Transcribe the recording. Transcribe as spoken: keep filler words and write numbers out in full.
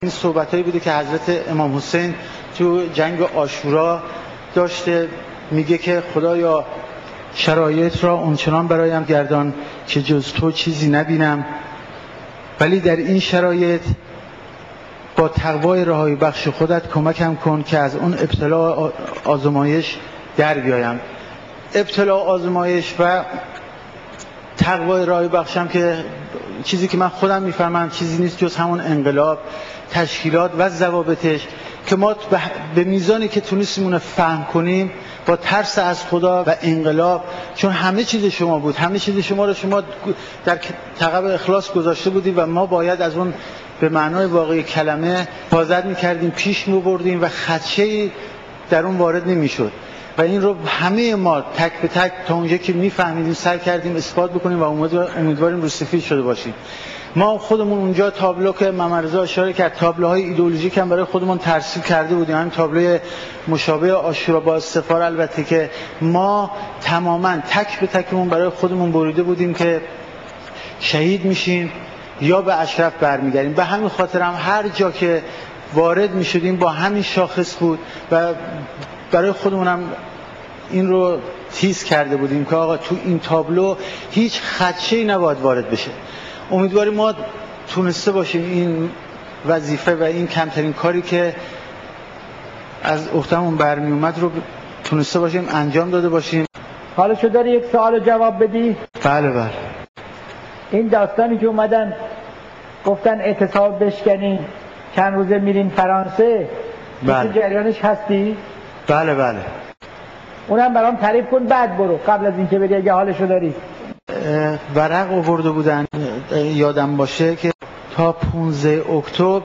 این صحبتایی بوده که حضرت امام حسین تو جنگ عاشورا داشته، میگه که خدایا شرایط را اونچنان برایم گردان که جز تو چیزی نبینم، ولی در این شرایط با تقوای رهایی بخش خودت کمکم کن که از اون ابتلا آزمایش در بیایم. ابتلا آزمایش و تقوای رهایی بخشم که چیزی که من خودم میفهمم چیزی نیست جز همون انقلاب، تشکیلات و ضوابطش که ما به میزانی که تونستیم اون فهم کنیم با ترس از خدا و انقلاب، چون همه چیز شما بود، همه چیز شما رو شما در تعقب اخلاص گذاشته بودید و ما باید از اون به معنای واقعی کلمه حفاظت میکردیم، پیش میبردیم و خدشه‌ای در اون وارد نمیشد و این رو همه ما تک به تک تا اونجا که میفهمیدیم سعی کردیم اثبات بکنیم و امیدواریم رو سفید شده باشیم. ما خودمون اونجا تابلو که محمد رضا اشاره کرد، تابلوهای ایدئولوژیک هم برای خودمون ترسیم کرده بودیم، همین تابلوی مشابه عاشورا با استفاره، البته که ما تماما تک به تکمون برای خودمون بریده بودیم که شهید میشیم یا به اشرف برمیگردیم. به همین خاطر هم هر جا که وارد میشدیم با همین شاخص بود و برای خودمون هم این رو تیز کرده بودیم که آقا تو این تابلو هیچ خدشه‌ای نباید وارد بشه. امیدواریم ما تونسته باشیم این وظیفه و این کمترین کاری که از اختمون برمی اومد رو تونسته باشیم انجام داده باشیم. حالا شو داری یک سوال جواب بدی؟ بله بله. این داستانی که اومدن گفتن اعتصاب بشکنین چند روزه میریم فرانسه، بله. جریانش هستی؟ بله بله. اونم برام تعریف کن بعد برو، قبل از اینکه بری اگه حالشو داری. ورق آورده بودن یادم باشه که تا پانزده اکتبر